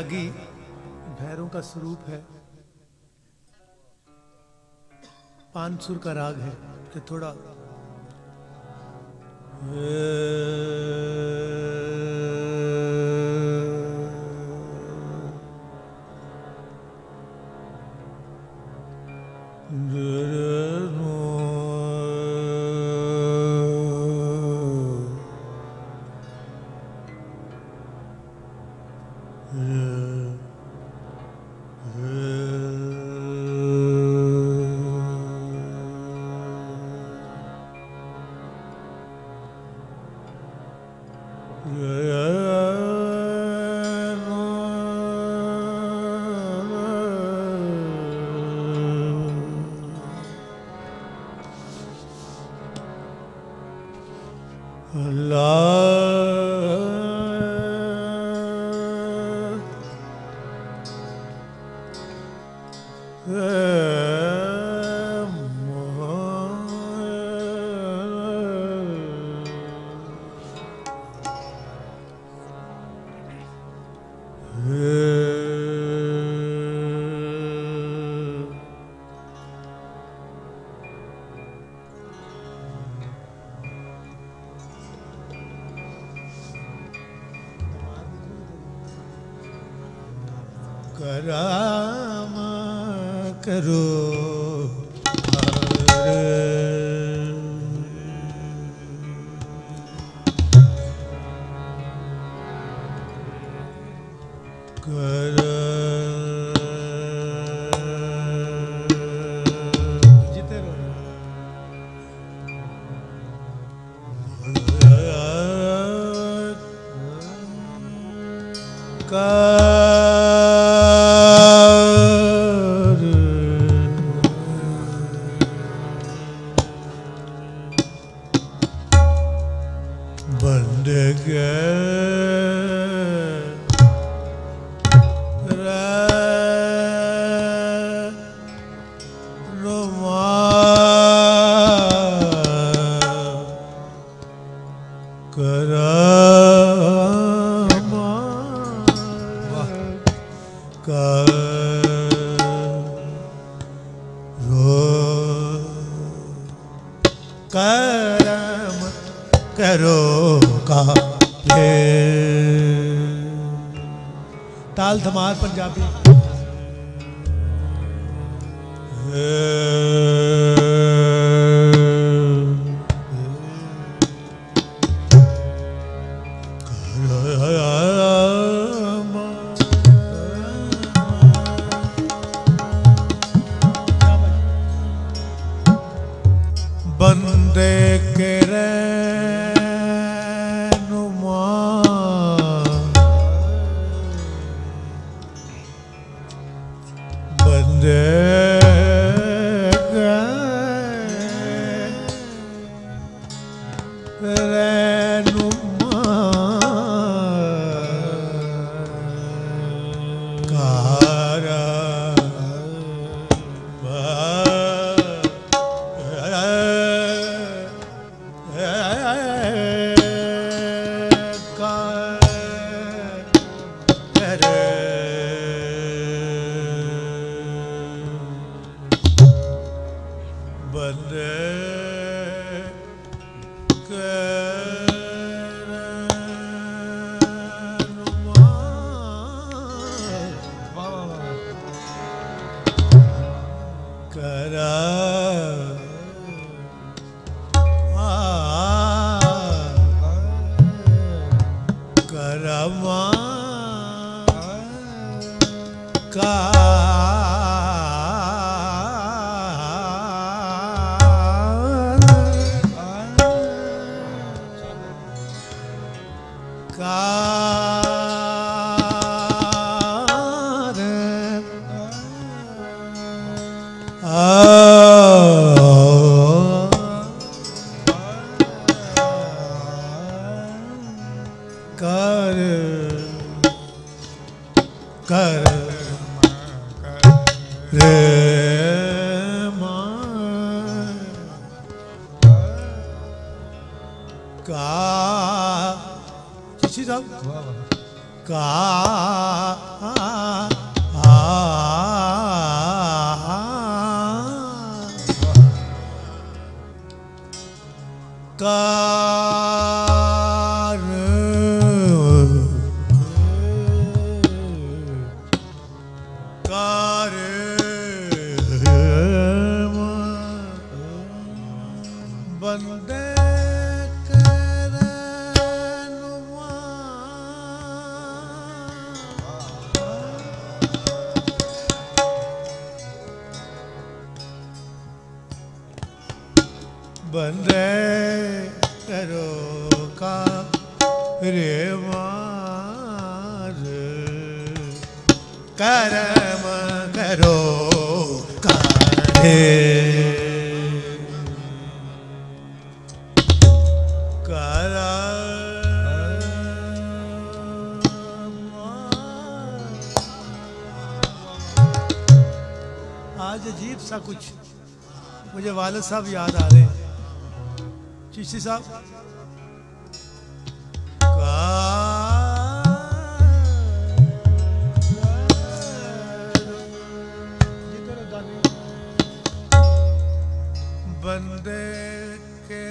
बैरागी भैरों का स्वरूप है। पांच सुर का राग है कि थोड़ा कराम करो ताल धमाल पंजाबी बंदे के का बंदे करो का रे मार करम करो काहे आज अजीब सा कुछ मुझे वालिद साहब याद आ रहे हैं। चिश्ती साहब बंदे के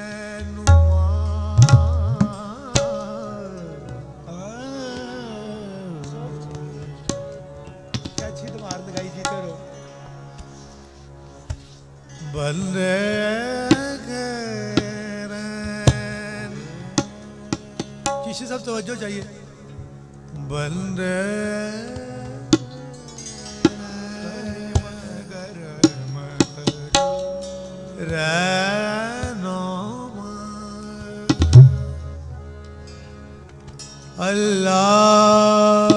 क्या अच्छी तुम्हार लगाई जी करो बंदे किसी सब तवज्जो चाहिए बंदे अल्लाह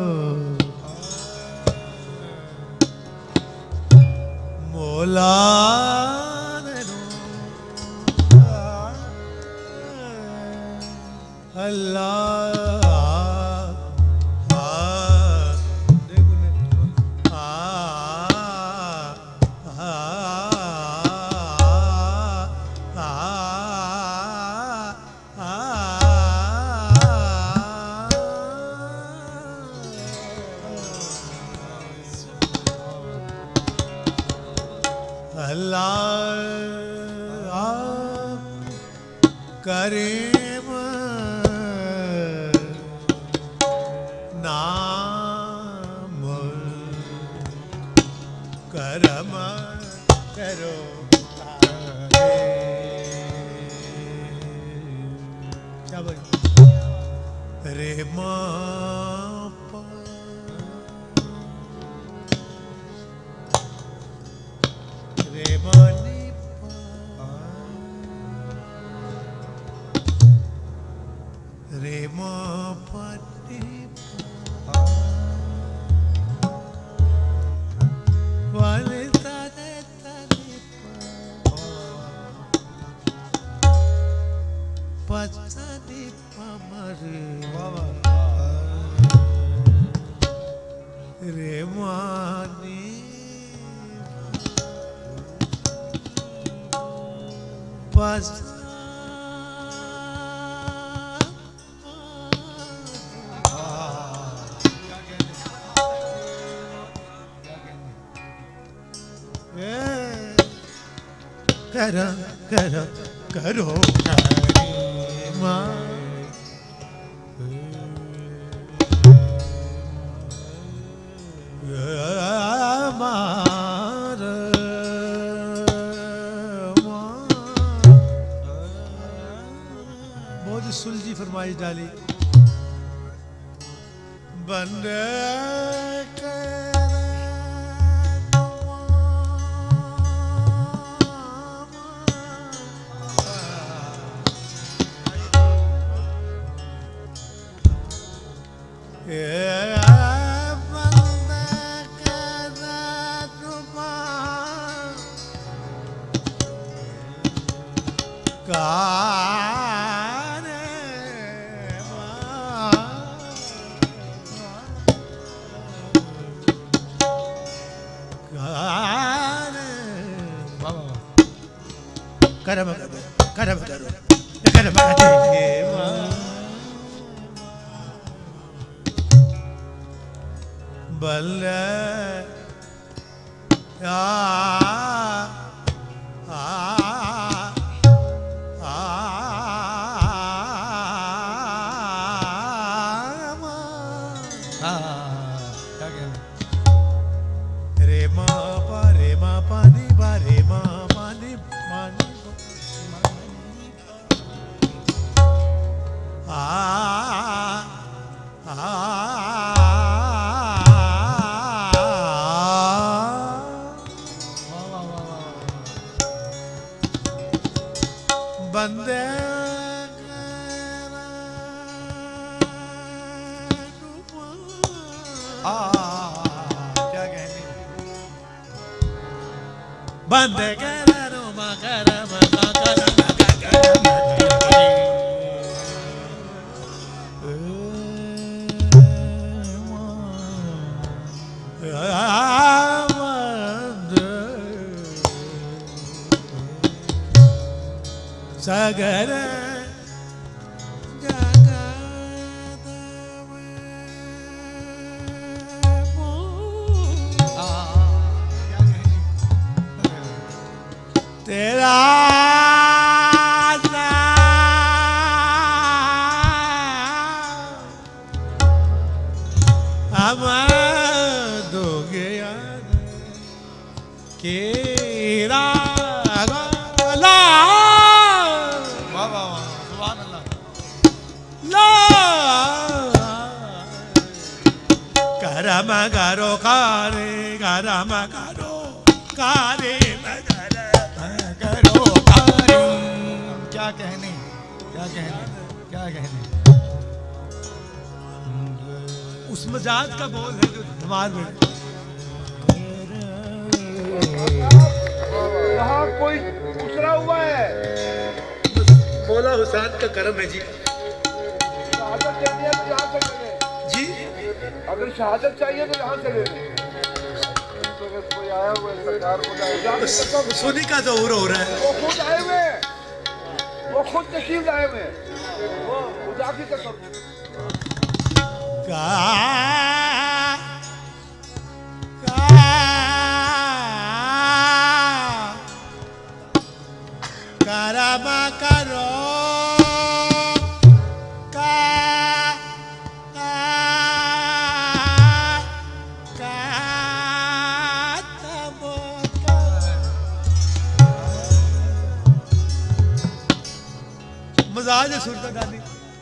मौला करीम नाम करम करो क्या बोल रे रे मानी रे मा पाटी वाले तारे तारे पचानी पमरे रे मानी पच करो करो करो माँ बहुत सुलझी फरमाइश डाली बंदे करम करो करम करो करम बल बंदे करो मकरम सागर तेरा हम दोगे यार केरा गला वाह वाह वाह सुभान अल्लाह ला करम करो कारे करम करो कारे करो कारे क्या कहने क्या कहने क्या कहने उस मजाज का बोल है जो धमाल में यहाँ कोई उतरा हुआ है मौला हुसैन का करम है जी शहादत चाहिए तो यहाँ से ले लें जी अगर शहादत चाहिए तो यहाँ से ले लें तो अगर कोई आया हुआ है सरकार को सुनी का जोर हो रहा है वो खुद आए हुए हैं वो खुद तशरीफ लाए हुए हैं वो खुदा की कसम करम करो मजाज है सुरता गाली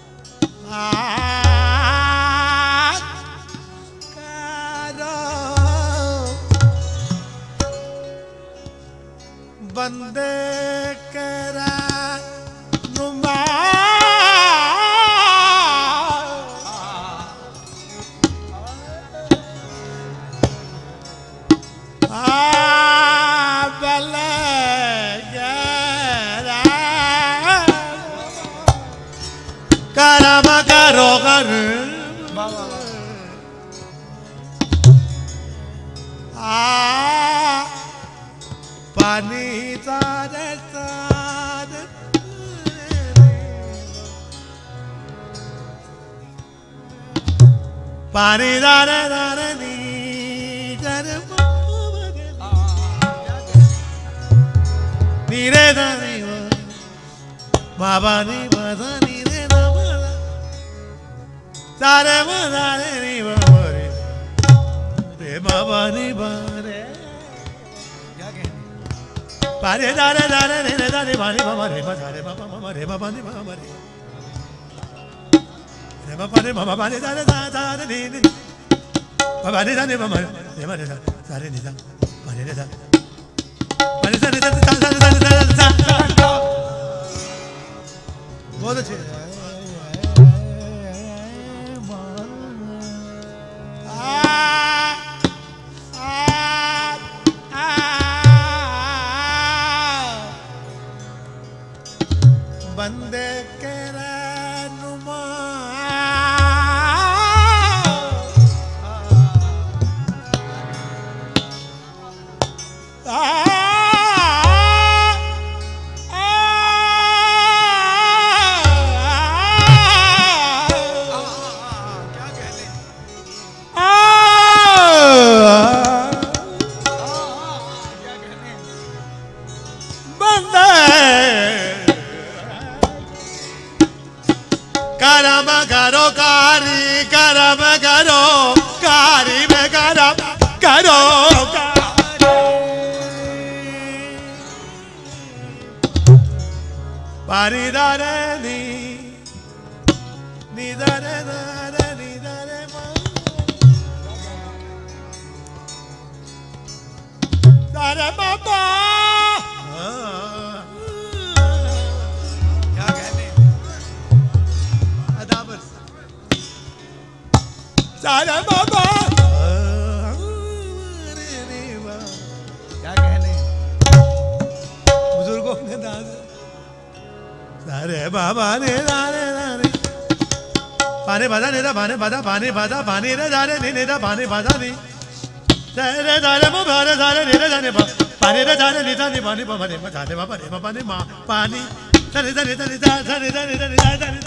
बंदे करा नुमा करम करो कर पानी तारे तारे पानी तारे तारे नीरे दानी बाबा नी बाबा नीरे दादा तारे मदारे नी बाबरे रे बाबा नी बारे पारे दारे दारे रे दारे बारे बाबा रे बारे बाबा मामा रे बाबा नी बाबा रे रे बाबा रे बाबा रे दारे दारे नी नी बाबा रे दारे बाबा रे बारे दारे नी दा बारे रे दा बारे दारे दारे दारे बहुत अच्छे बंदे के रहनुमा करम करो कारी करम करो कारी में करम करो पारी दारे नी दारे दारे नी दारे दारे बाबा क्या कहने अदाबर सारा बाबा क्या कहने बाबा रे रे रे पानी बजा रे पानी बजा पानी बजा पानी रे जा रे नी रे पानी बजा नी रे जा रे बाबा रे जा रे नी रे जा रे पानी रे जा रे नी जा नी पानी बाबा रे जा रे बाबा रे पानी माँ पानी रे जा रे जा रे जा रे जा रे जा रे जा रे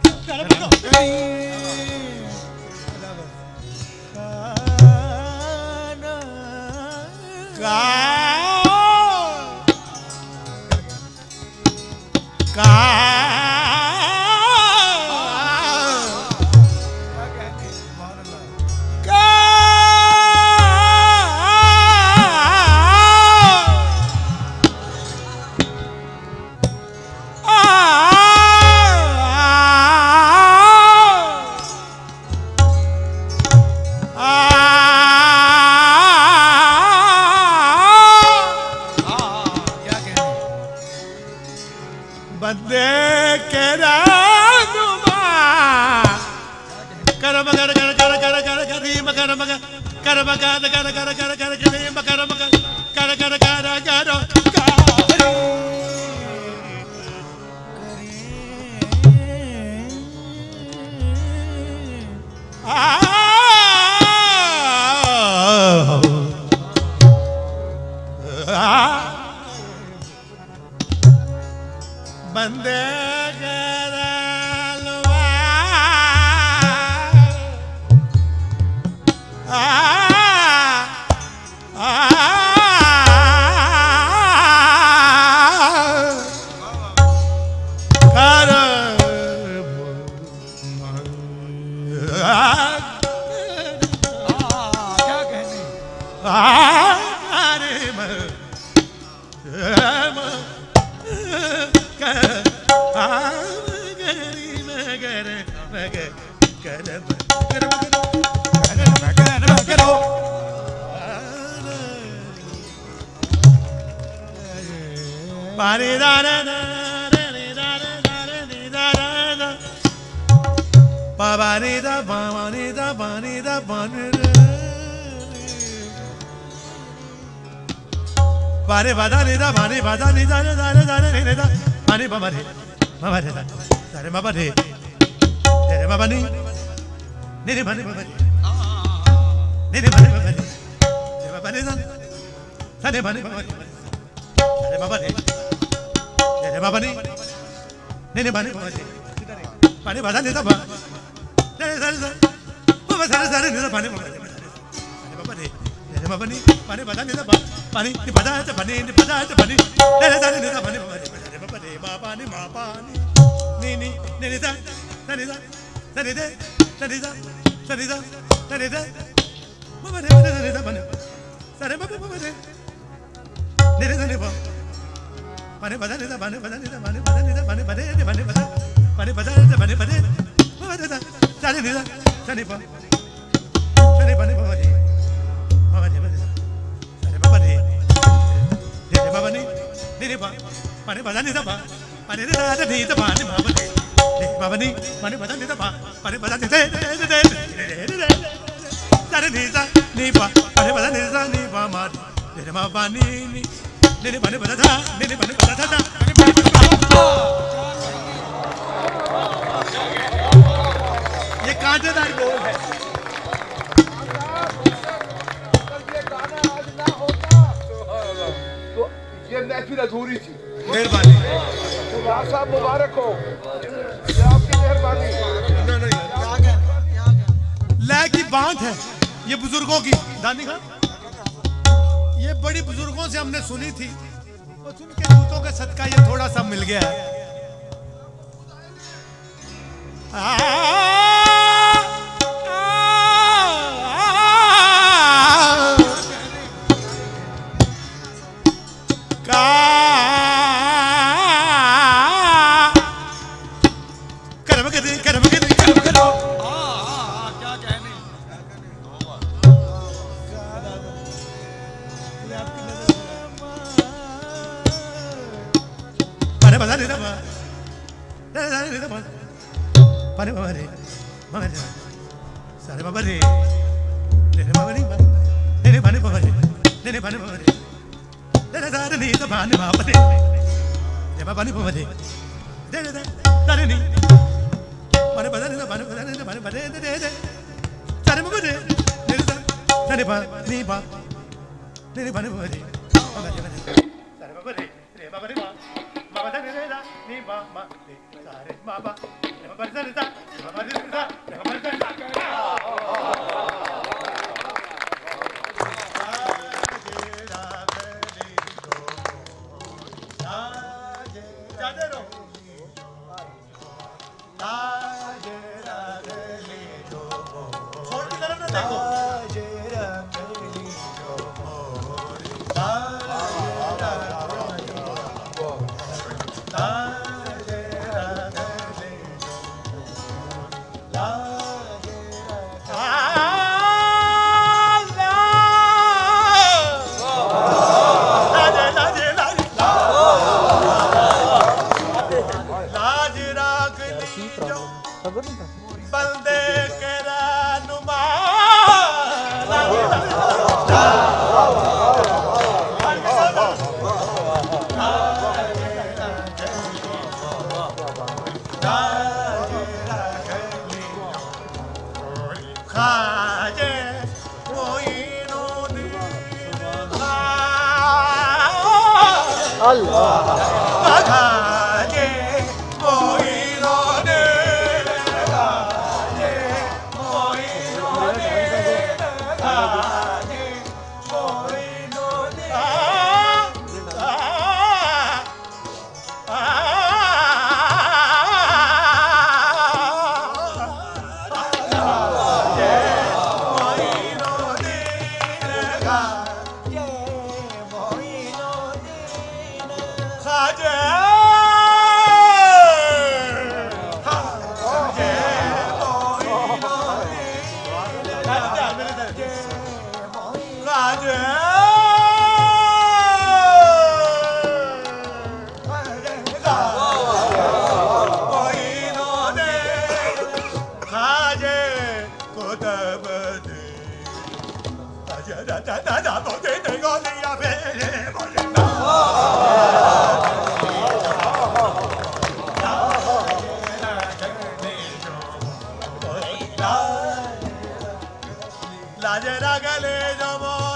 पानी बजा नी दा पानी बजा नी जा रे जा रे जा रे नी दा पानी बाबा रे जा रे बाबा रे बाबा नी नी पानी बाबा रे नी पानी बाबा रे बाबा रे जा रे पानी बाबा रे बाबा रे बाबा नी नी पानी बाबा रे पानी बजा नी दा बा रे जा रे बाबा जा रे नी दा पानी बाबा रे बाबा रे बाबा नी पानी बजा नी दा बा पानी ni pada aja pani ni pada aja pani dere dere ni da pani baba de baba ni ma pani ni ni ni da ni da ni de ni da ni da ni da baba de ni da pani sare baba baba de ni de ni ba pani pada ni da pani pada ni da pani pada ni da pani pada ni pani pada pani pada ni da pani pada baba de da sare ni da sare ba sare pani baba de baba de बाबा नी नी बा पानी बजा नी दा बा पानी रे दा नी दा पानी बाबा नी बाबा नी पानी बजा नी दा बा पानी बजा नी दे दा नी दा नी बा पानी बजा नी दा नी बा मा रे मा बा नी नी नी पानी बजा दा नी पानी बजा दा ये कांटेदार बोल है ये महफिल अधूरी थी। मेहरबानी साहब मुबारक हो, ये आपकी मेहरबानी। लय की बात है ये बुजुर्गों की दानी खान, ये बड़ी बुजुर्गों से हमने सुनी थी और उनके जूतों के सदका ये थोड़ा सा मिल गया है। Bani baba de, baba ni baba de, Darini. Mane badani, mane badani, mane badani, de. Sare mugade. Nirda. Sare ba, ni ba. Niri bani bari. Sare ba bari. Re ba bari ba. Ma badani re da. Ni ba ma. Sare ma ba. Re ba bari sare da. Re ba bari da. Re ba bari da. Rajara gale jamo